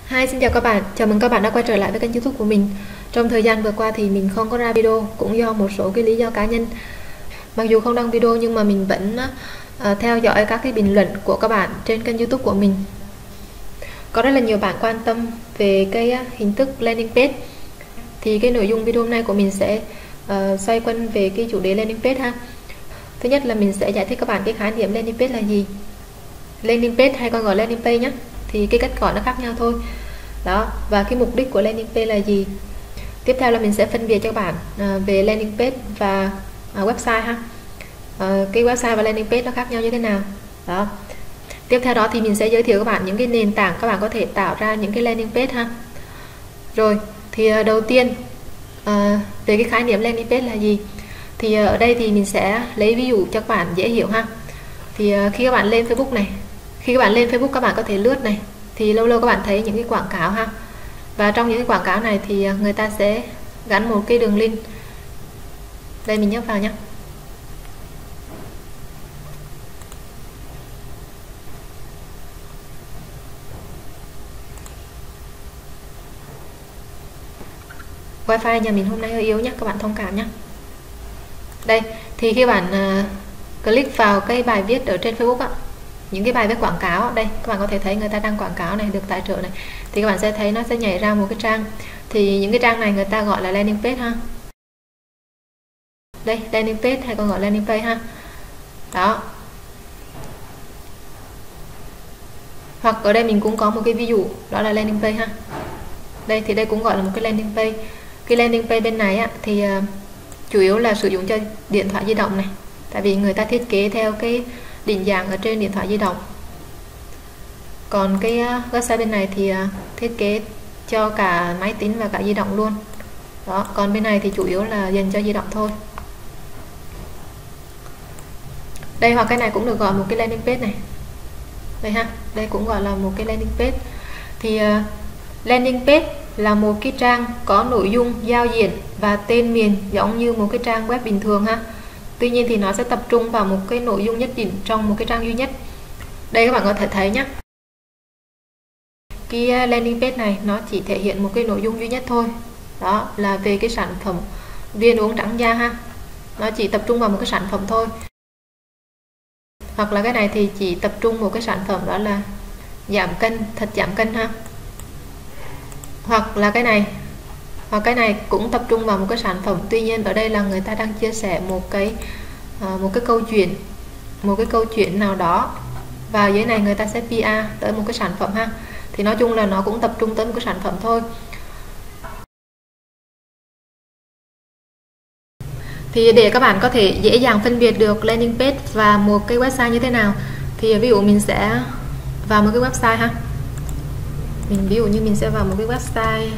Hi, xin chào các bạn, chào mừng các bạn đã quay trở lại với kênh YouTube của mình. Trong thời gian vừa qua thì mình không có ra video cũng do một số cái lý do cá nhân. Mặc dù không đăng video nhưng mà mình vẫn theo dõi các cái bình luận của các bạn trên kênh YouTube của mình. Có rất là nhiều bạn quan tâm về cái hình thức landing page. Thì cái nội dung video hôm nay của mình sẽ xoay quanh về cái chủ đề landing page ha. Thứ nhất là mình sẽ giải thích các bạn cái khái niệm landing page là gì. Landing page hay còn gọi landing page nhé, thì cái cách gọi nó khác nhau thôi đó, và cái mục đích của landing page là gì. Tiếp theo là mình sẽ phân biệt cho các bạn về landing page và website ha. Cái website và landing page nó khác nhau như thế nào đó. Tiếp theo đó thì mình sẽ giới thiệu các bạn những cái nền tảng các bạn có thể tạo ra những cái landing page ha. Rồi thì đầu tiên về cái khái niệm landing page là gì, thì ở đây thì mình sẽ lấy ví dụ cho các bạn dễ hiểu ha. Thì khi các bạn lên Facebook này, các bạn có thể lướt này, thì lâu lâu các bạn thấy những cái quảng cáo ha, và trong những cái quảng cáo này thì người ta sẽ gắn một cái đường link. Đây mình nhấp vào nhé. Wi-Fi nhà mình hôm nay hơi yếu nhé, các bạn thông cảm nhé. Đây thì khi bạn click vào cái bài viết ở trên Facebook á, những cái bài viết quảng cáo đây các bạn có thể thấy người ta đăng quảng cáo này, được tài trợ này, thì các bạn sẽ thấy nó sẽ nhảy ra một cái trang. Thì những cái trang này người ta gọi là landing page ha. Đây landing page hay còn gọi landing page ha đó. Hoặc ở đây mình cũng có một cái ví dụ đó là landing page ha. Đây thì đây cũng gọi là một cái landing page. Cái landing page bên này á, thì chủ yếu là sử dụng cho điện thoại di động này, tại vì người ta thiết kế theo cái định dạng ở trên điện thoại di động. Còn cái website bên này thì thiết kế cho cả máy tính và cả di động luôn đó. Còn bên này thì chủ yếu là dành cho di động thôi. Đây, hoặc cái này cũng được gọi một cái landing page này. Đây ha, đây cũng gọi là một cái landing page. Thì landing page là một cái trang có nội dung, giao diện và tên miền giống như một cái trang web bình thường ha. Tuy nhiên thì nó sẽ tập trung vào một cái nội dung nhất định trong một cái trang duy nhất. Đây các bạn có thể thấy nhé, cái landing page này nó chỉ thể hiện một cái nội dung duy nhất thôi, đó là về cái sản phẩm viên uống trắng da ha. Nó chỉ tập trung vào một cái sản phẩm thôi. Hoặc là cái này thì chỉ tập trung một cái sản phẩm, đó là giảm cân, thật giảm cân ha. Hoặc là cái này cũng tập trung vào một cái sản phẩm, tuy nhiên ở đây là người ta đang chia sẻ một cái câu chuyện nào đó, và dưới này người ta sẽ PR tới một cái sản phẩm ha. Thì nói chung là nó cũng tập trung tới một cái sản phẩm thôi. Thì để các bạn có thể dễ dàng phân biệt được landing page và một cái website như thế nào, thì ví dụ mình sẽ vào một cái website ha. Ví dụ như mình sẽ vào một cái website.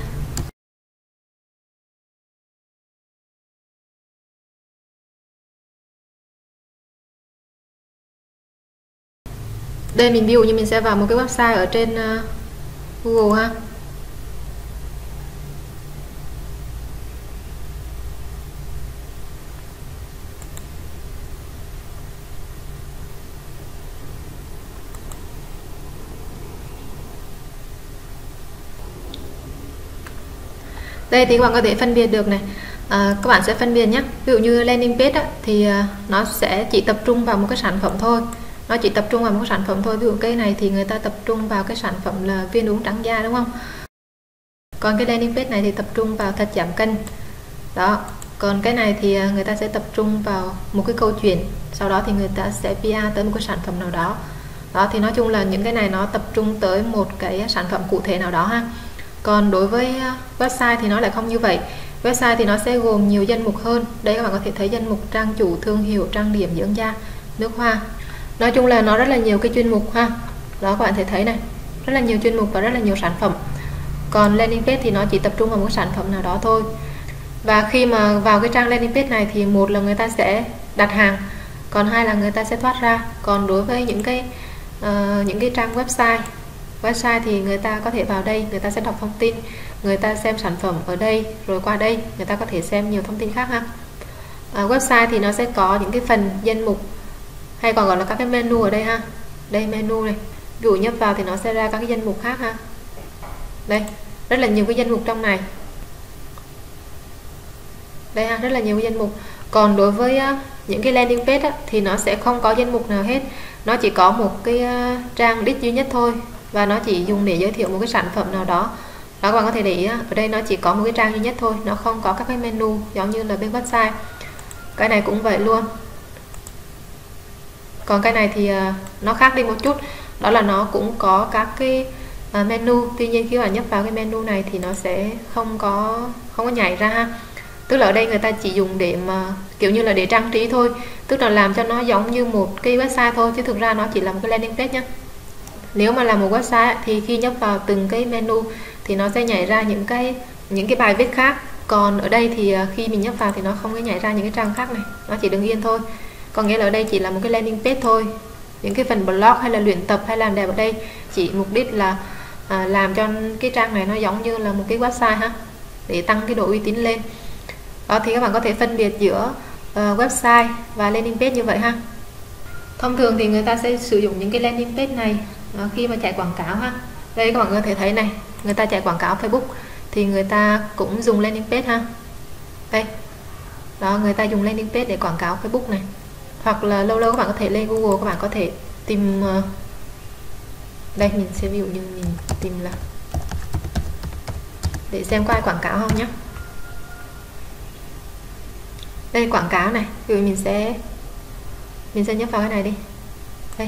Đây ví dụ như mình sẽ vào một cái website ở trên Google ha. Đây thì các bạn có thể phân biệt được này. Các bạn sẽ phân biệt nhé. Ví dụ như landing page á, thì nó sẽ chỉ tập trung vào một cái sản phẩm thôi. Ví dụ cái này thì người ta tập trung vào cái sản phẩm là viên uống trắng da, đúng không? Còn cái landing page này thì tập trung vào thật giảm cân đó. Còn cái này thì người ta sẽ tập trung vào một cái câu chuyện, sau đó thì người ta sẽ PR tới một cái sản phẩm nào đó đó. Thì nói chung là những cái này nó tập trung tới một cái sản phẩm cụ thể nào đó ha. Còn đối với website thì nó lại không như vậy. Website thì nó sẽ gồm nhiều danh mục hơn. Đây các bạn có thể thấy danh mục trang chủ, thương hiệu, trang điểm, dưỡng da, nước hoa. Nói chung là nó rất là nhiều cái chuyên mục ha. Đó, các bạn thể thấy này, rất là nhiều chuyên mục và rất là nhiều sản phẩm. Còn landing page thì nó chỉ tập trung vào một cái sản phẩm nào đó thôi. Và khi mà vào cái trang landing page này thì một là người ta sẽ đặt hàng, còn hai là người ta sẽ thoát ra. Còn đối với những cái trang website thì người ta có thể vào đây, người ta sẽ đọc thông tin, người ta xem sản phẩm ở đây, rồi qua đây người ta có thể xem nhiều thông tin khác ha. Website thì nó sẽ có những cái phần danh mục, hay còn gọi là các cái menu ở đây ha. Đây menu này, ví dụ nhấp vào thì nó sẽ ra các cái danh mục khác ha. Đây, rất là nhiều cái danh mục trong này. Đây ha, rất là nhiều cái danh mục. Còn đối với những cái landing page thì nó sẽ không có danh mục nào hết. Nó chỉ có một cái trang đích duy nhất thôi, và nó chỉ dùng để giới thiệu một cái sản phẩm nào đó. Đó, các bạn có thể để ý ở đây nó chỉ có một cái trang duy nhất thôi, nó không có các cái menu giống như là bên website. Cái này cũng vậy luôn. Còn cái này thì nó khác đi một chút, đó là nó cũng có các cái menu. Tuy nhiên khi bạn nhấp vào cái menu này thì nó sẽ không có nhảy ra ha. Tức là ở đây người ta chỉ dùng để mà kiểu như là để trang trí thôi, tức là làm cho nó giống như một cái website thôi, chứ thực ra nó chỉ là một cái landing page nhé. Nếu mà là một website thì khi nhấp vào từng cái menu thì nó sẽ nhảy ra những cái bài viết khác. Còn ở đây thì khi mình nhấp vào thì nó không có nhảy ra những cái trang khác này, nó chỉ đứng yên thôi. Còn nghĩa là ở đây chỉ là một cái landing page thôi. Những cái phần blog hay là luyện tập hay làm đẹp ở đây chỉ mục đích là làm cho cái trang này nó giống như là một cái website ha, để tăng cái độ uy tín lên. Đó, thì các bạn có thể phân biệt giữa website và landing page như vậy ha. Thông thường thì người ta sẽ sử dụng những cái landing page này khi mà chạy quảng cáo ha. Đây các bạn có thể thấy này, người ta chạy quảng cáo Facebook thì người ta cũng dùng landing page ha. Đây. Đó, người ta dùng landing page để quảng cáo Facebook này. Hoặc là lâu lâu các bạn có thể lên Google, các bạn có thể tìm đây, mình sẽ ví dụ như mình tìm là để xem có ai quảng cáo không nhé. Đây quảng cáo này, rồi mình sẽ nhấp vào cái này đi. Đây.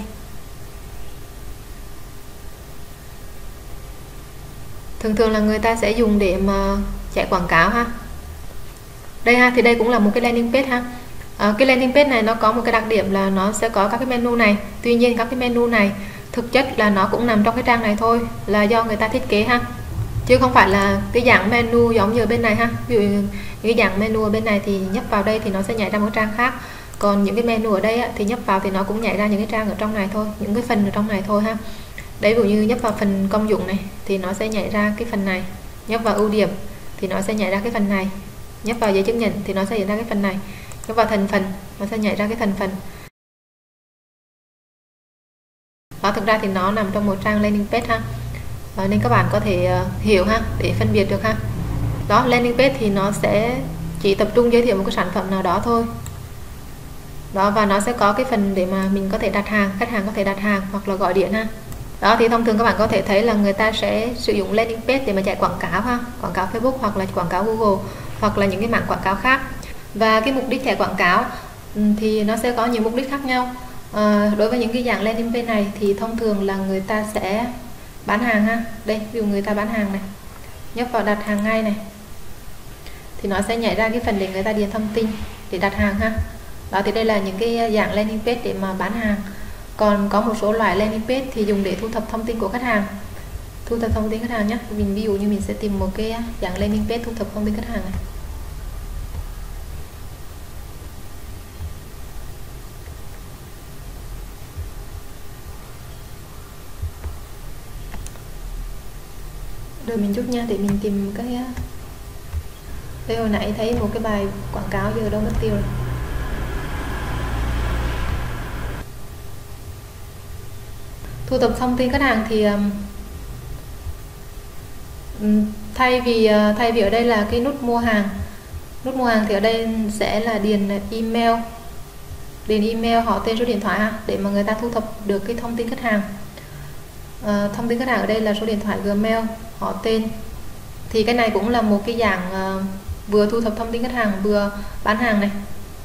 Thường là người ta sẽ dùng để mà chạy quảng cáo ha. Đây ha, thì đây cũng là một cái landing page ha. Cái landing page này nó có một cái đặc điểm là nó sẽ có các cái menu này. Tuy nhiên các cái menu này thực chất là nó cũng nằm trong cái trang này thôi, là do người ta thiết kế ha, chứ không phải là cái dạng menu giống như ở bên này ha. Ví dụ cái dạng menu ở bên này thì nhấp vào đây thì nó sẽ nhảy ra một trang khác. Còn những cái menu ở đây thì nhấp vào thì nó cũng nhảy ra những cái trang ở trong này thôi, những cái phần ở trong này thôi ha. Đấy, ví dụ như nhấp vào phần công dụng này thì nó sẽ nhảy ra cái phần này, nhấp vào ưu điểm thì nó sẽ nhảy ra cái phần này, nhấp vào giấy chứng nhận thì nó sẽ nhảy ra cái phần này, nhấp vào thành phần nó sẽ nhảy ra cái thành phần. Đó, thực ra thì nó nằm trong một trang landing page ha. Nên các bạn có thể hiểu ha, để phân biệt được ha. Đó, landing page thì nó sẽ chỉ tập trung giới thiệu một cái sản phẩm nào đó thôi. Đó, và nó sẽ có cái phần để mà mình có thể đặt hàng, khách hàng có thể đặt hàng hoặc là gọi điện ha. Đó, thì thông thường các bạn có thể thấy là người ta sẽ sử dụng landing page để mà chạy quảng cáo ha, quảng cáo Facebook hoặc là quảng cáo Google hoặc là những cái mảng quảng cáo khác. Và cái mục đích chạy quảng cáo thì nó sẽ có nhiều mục đích khác nhau. Đối với những cái dạng landing page này thì thông thường là người ta sẽ bán hàng ha. Đây, ví dụ người ta bán hàng này, nhấp vào đặt hàng ngay này thì nó sẽ nhảy ra cái phần để người ta điền thông tin để đặt hàng ha. Đó, thì đây là những cái dạng landing page để mà bán hàng. Còn có một số loại landing page thì dùng để thu thập thông tin của khách hàng, thu thập thông tin khách hàng nhé. Mình ví dụ như mình sẽ tìm một cái dạng landing page thu thập thông tin khách hàng này. Rồi mình chút nha, để mình tìm cái đây, hồi nãy thấy một cái bài quảng cáo giờ đâu mất tiêu rồi. Thu thập thông tin khách hàng thì thay vì ở đây là cái nút mua hàng thì ở đây sẽ là điền email, họ, tên, số điện thoại ha, để mà người ta thu thập được cái thông tin khách hàng. Thông tin khách hàng ở đây là số điện thoại, Gmail, họ, tên. Thì cái này cũng là một cái dạng vừa thu thập thông tin khách hàng vừa bán hàng này.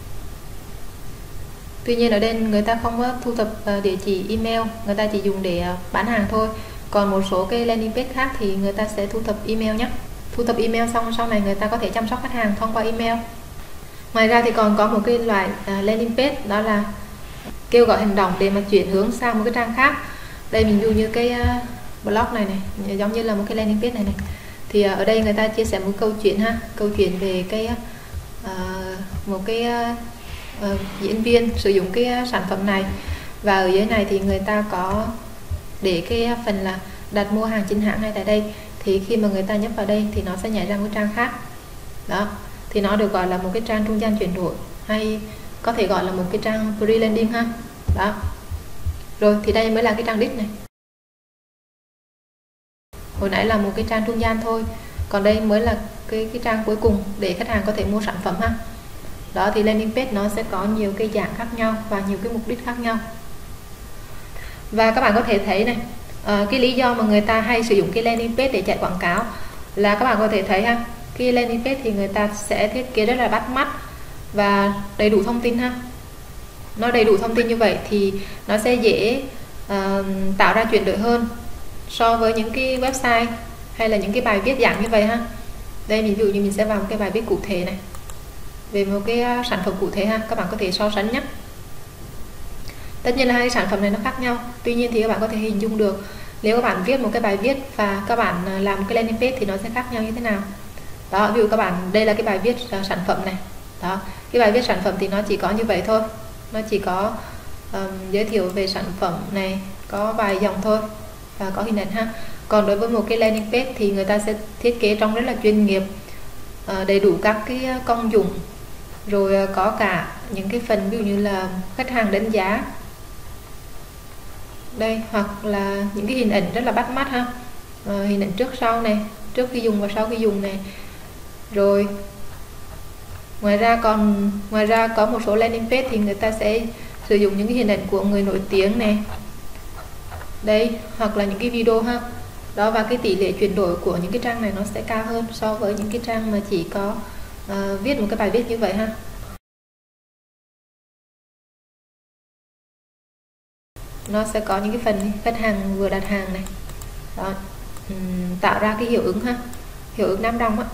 Tuy nhiên ở đây người ta không có thu thập địa chỉ email, người ta chỉ dùng để bán hàng thôi. Còn một số cái landing page khác thì người ta sẽ thu thập email nhé. Thu thập email xong sau này người ta có thể chăm sóc khách hàng thông qua email. Ngoài ra thì còn có một cái loại landing page, đó là kêu gọi hành động để mà chuyển hướng sang một cái trang khác. Đây mình dụ như cái blog này giống như là một cái landing page này. Thì ở đây người ta chia sẻ một câu chuyện ha, câu chuyện về cái một cái diễn viên sử dụng cái sản phẩm này, và ở dưới này thì người ta có để cái phần là đặt mua hàng chính hãng ngay tại đây. Thì khi mà người ta nhấp vào đây thì nó sẽ nhảy ra một trang khác. Đó, thì nó được gọi là một cái trang trung gian chuyển đổi, hay có thể gọi là một cái trang pre-landing ha. Đó. Rồi thì đây mới là cái trang đích này. Hồi nãy là một cái trang trung gian thôi, còn đây mới là cái trang cuối cùng để khách hàng có thể mua sản phẩm ha. Đó thì landing page nó sẽ có nhiều cái dạng khác nhau và nhiều cái mục đích khác nhau. Và các bạn có thể thấy này, cái lý do mà người ta hay sử dụng cái landing page để chạy quảng cáo là các bạn có thể thấy ha, cái landing page thì người ta sẽ thiết kế rất là bắt mắt và đầy đủ thông tin ha. Nó đầy đủ thông tin như vậy thì nó sẽ dễ tạo ra chuyển đổi hơn so với những cái website hay là những cái bài viết dạng như vậy ha. Đây ví dụ như mình sẽ vào một cái bài viết cụ thể này về một cái sản phẩm cụ thể ha, các bạn có thể so sánh nhé. Tất nhiên là hai sản phẩm này nó khác nhau, tuy nhiên thì các bạn có thể hình dung được nếu các bạn viết một cái bài viết và các bạn làm một cái landing page thì nó sẽ khác nhau như thế nào. Đó, ví dụ các bạn, đây là cái bài viết sản phẩm này. Đó, cái bài viết sản phẩm thì nó chỉ có như vậy thôi, nó chỉ có giới thiệu về sản phẩm này, có vài dòng thôi và có hình ảnh ha. Còn đối với một cái landing page thì người ta sẽ thiết kế trông rất là chuyên nghiệp, đầy đủ các cái công dụng, rồi có cả những cái phần ví dụ như là khách hàng đánh giá đây, hoặc là những cái hình ảnh rất là bắt mắt ha, hình ảnh trước sau này, trước khi dùng và sau khi dùng này. Rồi ngoài ra có một số landing page thì người ta sẽ sử dụng những cái hình ảnh của người nổi tiếng này đây, hoặc là những cái video ha. Đó, và cái tỷ lệ chuyển đổi của những cái trang này nó sẽ cao hơn so với những cái trang mà chỉ có viết một cái bài viết như vậy ha. Nó sẽ có những cái phần khách hàng vừa đặt hàng này. Đó, tạo ra cái hiệu ứng ha, hiệu ứng đám đông á.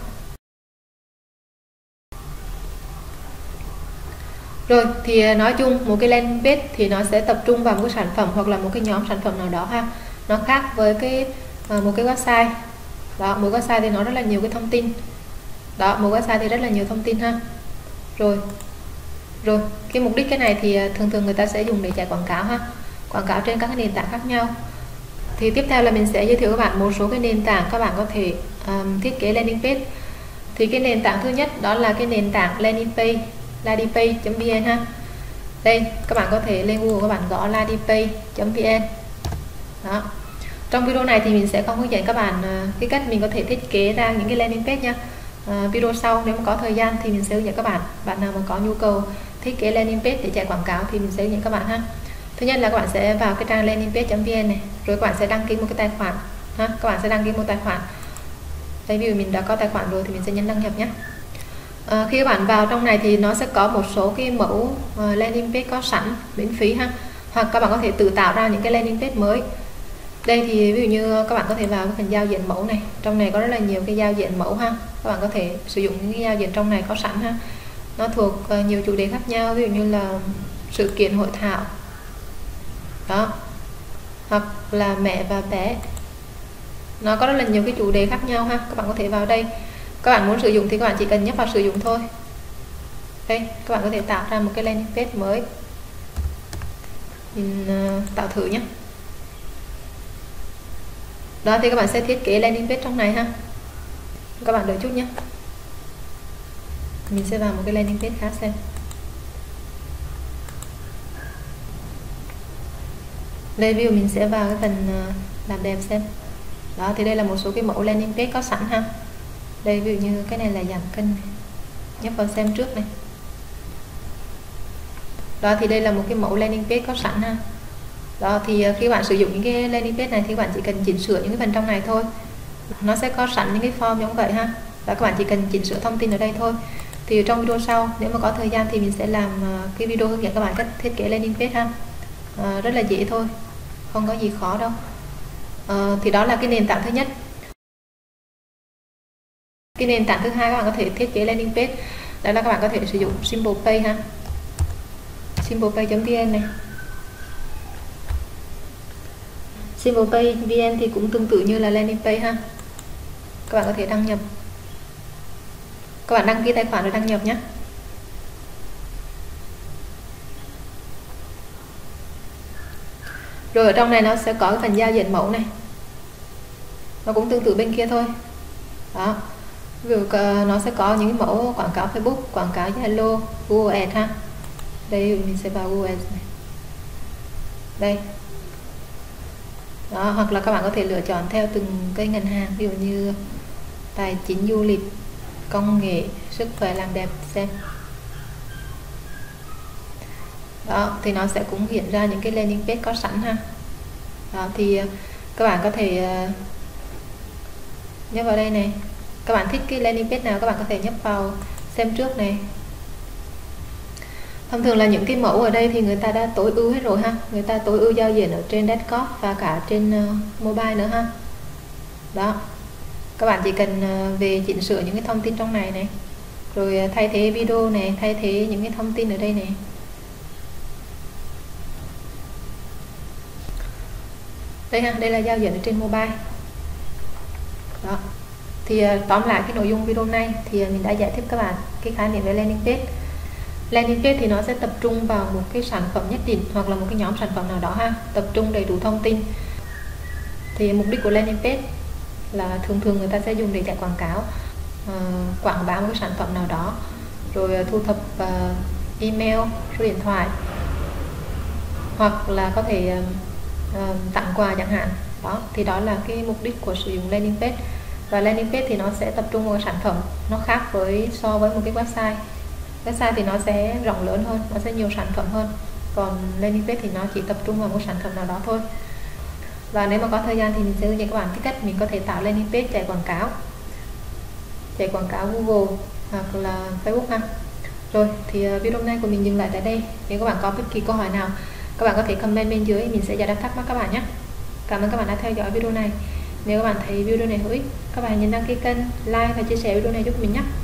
Rồi thì nói chung một cái landing page thì nó sẽ tập trung vào một cái sản phẩm hoặc là một cái nhóm sản phẩm nào đó ha. Nó khác với cái một cái website. Đó, một website thì nó rất là nhiều cái thông tin. Đó, một website thì rất là nhiều thông tin ha. Rồi cái mục đích cái này thì thường người ta sẽ dùng để chạy quảng cáo ha, quảng cáo trên các cái nền tảng khác nhau. Thì tiếp theo là mình sẽ giới thiệu các bạn một số cái nền tảng các bạn có thể thiết kế landing page. Thì cái nền tảng thứ nhất đó là cái nền tảng landing page, ladipage.vn ha. Đây các bạn có thể lên Google các bạn gõ ladipage.vn. Đó, trong video này thì mình sẽ không hướng dẫn các bạn cái cách mình có thể thiết kế ra những cái landing page nha. Video sau nếu mà có thời gian thì mình sẽ hướng dẫn các bạn nào mà có nhu cầu thiết kế landing page để chạy quảng cáo thì mình sẽ hướng dẫn các bạn ha. Thứ nhất là các bạn sẽ vào cái trang landing page.vn này, rồi các bạn sẽ đăng ký một cái tài khoản ha. Các bạn sẽ đăng ký một tài khoản. Đây ví dụ mình đã có tài khoản rồi thì mình sẽ nhấn đăng nhập nhé. Khi các bạn vào trong này thì nó sẽ có một số cái mẫu landing page có sẵn miễn phí ha, hoặc các bạn có thể tự tạo ra những cái landing page mới. Đây thì ví dụ như các bạn có thể vào cái phần giao diện mẫu này, trong này có rất là nhiều cái giao diện mẫu ha. Các bạn có thể sử dụng những cái giao diện trong này có sẵn ha. Nó thuộc nhiều chủ đề khác nhau, ví dụ như là sự kiện, hội thảo, đó, hoặc là mẹ và bé. Nó có rất là nhiều cái chủ đề khác nhau ha. Các bạn có thể vào đây, các bạn muốn sử dụng thì các bạn chỉ cần nhấp vào sử dụng thôi. Đây các bạn có thể tạo ra một cái landing page mới. Mình tạo thử nhé. Đó thì các bạn sẽ thiết kế landing page trong này ha. Các bạn đợi chút nhé, mình sẽ vào một cái landing page khác xem. Đây ví dụ mình sẽ vào cái phần làm đẹp xem. Đó thì đây là một số cái mẫu landing page có sẵn ha. Đây ví dụ như cái này là giảm cân này. Nhấp vào xem trước này. Đó thì đây là một cái mẫu landing page có sẵn ha. Đó thì khi bạn sử dụng những cái landing page này thì bạn chỉ cần chỉnh sửa những cái phần trong này thôi. Nó sẽ có sẵn những cái form giống vậy ha. Và các bạn chỉ cần chỉnh sửa thông tin ở đây thôi. Thì trong video sau nếu mà có thời gian thì mình sẽ làm cái video hướng dẫn các bạn cách thiết kế landing page ha. Rất là dễ thôi, không có gì khó đâu. Thì đó là cái nền tảng thứ nhất. Cái nền tảng thứ hai các bạn có thể thiết kế landing page, đó là các bạn có thể sử dụng SimplePay ha. SimplePay.vn này. SimplePay.vn thì cũng tương tự như là landing page ha. Các bạn có thể đăng nhập. Các bạn đăng ký tài khoản rồi đăng nhập nhé. Rồi ở trong này nó sẽ có cái phần giao diện mẫu này. Nó cũng tương tự bên kia thôi. Đó. Ví dụ nó sẽ có những cái mẫu quảng cáo Facebook, quảng cáo Zalo, Google Ads ha. Đây mình sẽ vào Google Ads này. Đây. đó, hoặc là các bạn có thể lựa chọn theo từng cái ngành hàng, ví dụ như tài chính, du lịch, công nghệ, sức khỏe, làm đẹp xem. Đó thì nó sẽ cũng hiện ra những cái landing page có sẵn ha. Đó thì các bạn có thể nhấp vào đây này, các bạn thích cái landing page nào các bạn có thể nhấp vào xem trước này. Thông thường là những cái mẫu ở đây thì người ta đã tối ưu hết rồi ha, người ta tối ưu giao diện ở trên desktop và cả trên mobile nữa ha. Đó, các bạn chỉ cần về chỉnh sửa những cái thông tin trong này này, rồi thay thế video này, thay thế những cái thông tin ở đây này. Đây ha, đây là giao diện ở trên mobile. Đó. Thì tóm lại cái nội dung video này thì mình đã giải thích các bạn cái khái niệm về landing page. Landing page thì nó sẽ tập trung vào một cái sản phẩm nhất định hoặc là một cái nhóm sản phẩm nào đó ha, tập trung đầy đủ thông tin. Thì mục đích của landing page là thường người ta sẽ dùng để chạy quảng cáo, quảng bá một cái sản phẩm nào đó, rồi thu thập email, số điện thoại, hoặc là có thể tặng quà chẳng hạn. Đó thì đó là cái mục đích của sử dụng landing page. Và landing page thì nó sẽ tập trung vào sản phẩm, nó khác so với một cái website. Website thì nó sẽ rộng lớn hơn, nó sẽ nhiều sản phẩm hơn, còn landing page thì nó chỉ tập trung vào một sản phẩm nào đó thôi. Và nếu mà có thời gian thì mình sẽ hướng dẫn các bạn cái cách mình có thể tạo landing page chạy quảng cáo Google hoặc là Facebook ha. Rồi thì video này của mình dừng lại tại đây. Nếu các bạn có bất kỳ câu hỏi nào, các bạn có thể comment bên dưới, mình sẽ giải đáp thắc mắc các bạn nhé. Cảm ơn các bạn đã theo dõi video này. Nếu các bạn thấy video này hữu ích, các bạn nhấn đăng ký kênh, like và chia sẻ video này giúp mình nhé.